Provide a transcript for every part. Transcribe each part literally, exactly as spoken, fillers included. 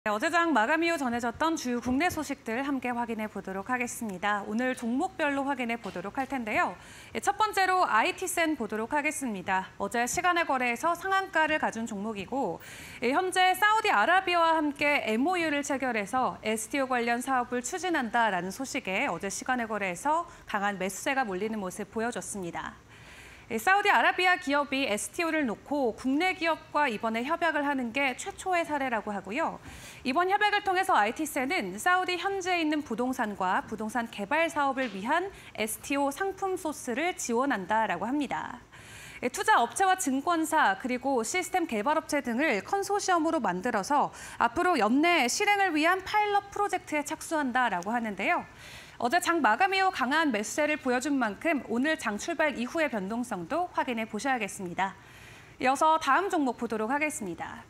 어제 장 마감 이후 전해졌던 주요 국내 소식들 함께 확인해 보도록 하겠습니다. 오늘 종목별로 확인해 보도록 할 텐데요. 첫 번째로 아이티센 보도록 하겠습니다. 어제 시간의 거래에서 상한가를 가진 종목이고 현재 사우디아라비아와 함께 엠오유를 체결해서 에스티오 관련 사업을 추진한다라는 소식에 어제 시간의 거래에서 강한 매수세가 몰리는 모습 보여줬습니다. 사우디아라비아 기업이 에스티오를 놓고 국내 기업과 이번에 협약을 하는 게 최초의 사례라고 하고요. 이번 협약을 통해서 아이티센은 사우디 현지에 있는 부동산과 부동산 개발 사업을 위한 에스티오 상품 소스를 지원한다라고 합니다. 투자 업체와 증권사 그리고 시스템 개발업체 등을 컨소시엄으로 만들어서 앞으로 연내 실행을 위한 파일럿 프로젝트에 착수한다라고 하는데요. 어제 장 마감 이후 강한 매수세를 보여준 만큼 오늘 장 출발 이후의 변동성도 확인해 보셔야겠습니다. 이어서 다음 종목 보도록 하겠습니다.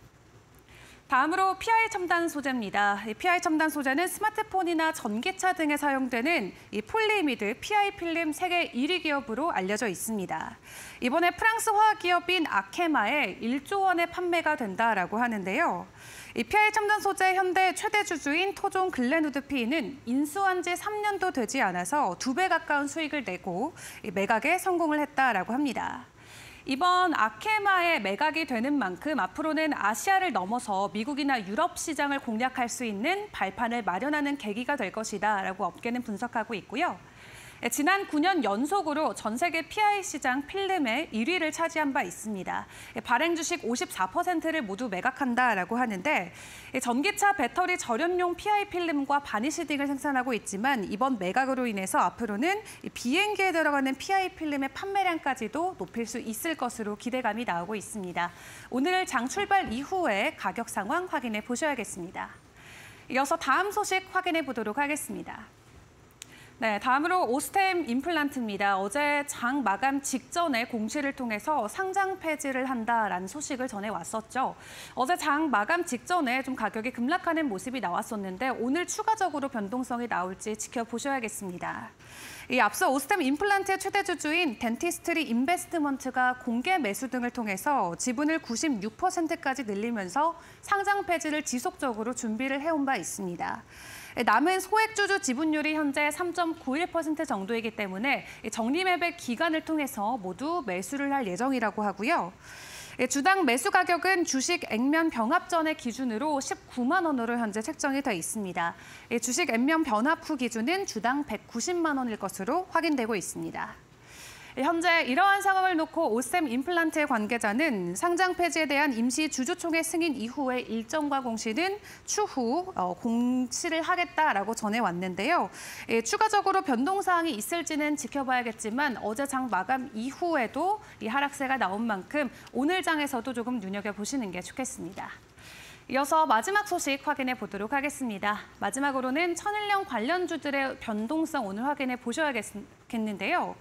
다음으로 피아이 첨단 소재입니다. 피아이 첨단 소재는 스마트폰이나 전기차 등에 사용되는 이 폴리이미드 피아이 필름 세계 일 위 기업으로 알려져 있습니다. 이번에 프랑스 화학 기업인 아케마에 일조 원의 판매가 된다라고 하는데요. 이 피아이 첨단 소재 현대 최대 주주인 토종 글렌우드피는 인수한 지 삼 년도 되지 않아서 두 배 가까운 수익을 내고 매각에 성공을 했다라고 합니다. 이번 아케마의 매각이 되는 만큼 앞으로는 아시아를 넘어서 미국이나 유럽 시장을 공략할 수 있는 발판을 마련하는 계기가 될 것이다라고 업계는 분석하고 있고요. 지난 구 년 연속으로 전 세계 피아이 시장 필름의 일 위를 차지한 바 있습니다. 발행 주식 오십사 퍼센트를 모두 매각한다라고 하는데 전기차 배터리 절연용 피아이 필름과 바니시 등을 생산하고 있지만 이번 매각으로 인해서 앞으로는 비행기에 들어가는 피아이 필름의 판매량까지도 높일 수 있을 것으로 기대감이 나오고 있습니다. 오늘 장 출발 이후에 가격 상황 확인해 보셔야겠습니다. 이어서 다음 소식 확인해 보도록 하겠습니다. 네, 다음으로 오스템 임플란트입니다. 어제 장 마감 직전에 공시를 통해서 상장 폐지를 한다라는 소식을 전해왔었죠. 어제 장 마감 직전에 좀 가격이 급락하는 모습이 나왔었는데 오늘 추가적으로 변동성이 나올지 지켜보셔야겠습니다. 이 앞서 오스템 임플란트의 최대 주주인 덴티스트리 인베스트먼트가 공개 매수 등을 통해서 지분을 구십육 퍼센트까지 늘리면서 상장 폐지를 지속적으로 준비를 해온 바 있습니다. 남은 소액주주 지분율이 현재 삼 점 구일 퍼센트 정도이기 때문에 정리 매매 기간을 통해서 모두 매수를 할 예정이라고 하고요. 주당 매수 가격은 주식 액면 병합 전의 기준으로 십구만 원으로 현재 책정이 돼 있습니다. 주식 액면 변합 후 기준은 주당 백구십만 원일 것으로 확인되고 있습니다. 현재 이러한 상황을 놓고 오스템 임플란트의 관계자는 상장 폐지에 대한 임시 주주총회 승인 이후에 일정과 공시는 추후 공시를 하겠다라고 전해왔는데요. 추가적으로 변동사항이 있을지는 지켜봐야겠지만 어제 장 마감 이후에도 이 하락세가 나온 만큼 오늘 장에서도 조금 눈여겨보시는 게 좋겠습니다. 이어서 마지막 소식 확인해 보도록 하겠습니다. 마지막으로는 천일염 관련주들의 변동성 오늘 확인해 보셔야겠는데요.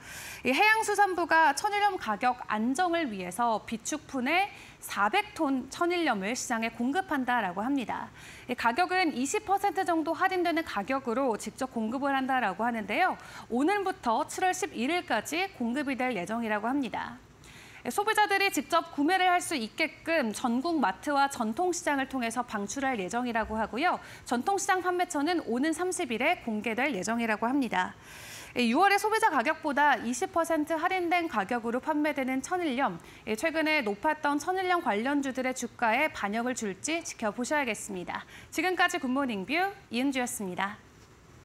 해양수산부가 천일염 가격 안정을 위해서 비축분에 사백 톤 천일염을 시장에 공급한다라고 합니다. 가격은 이십 퍼센트 정도 할인되는 가격으로 직접 공급을 한다라고 하는데요. 오늘부터 칠월 십일일까지 공급이 될 예정이라고 합니다. 소비자들이 직접 구매를 할 수 있게끔 전국 마트와 전통시장을 통해서 방출할 예정이라고 하고요. 전통시장 판매처는 오는 삼십일에 공개될 예정이라고 합니다. 유월에 소비자 가격보다 이십 퍼센트 할인된 가격으로 판매되는 천일염, 최근에 높았던 천일염 관련주들의 주가에 반영을 줄지 지켜보셔야겠습니다. 지금까지 굿모닝 뷰 이은주였습니다.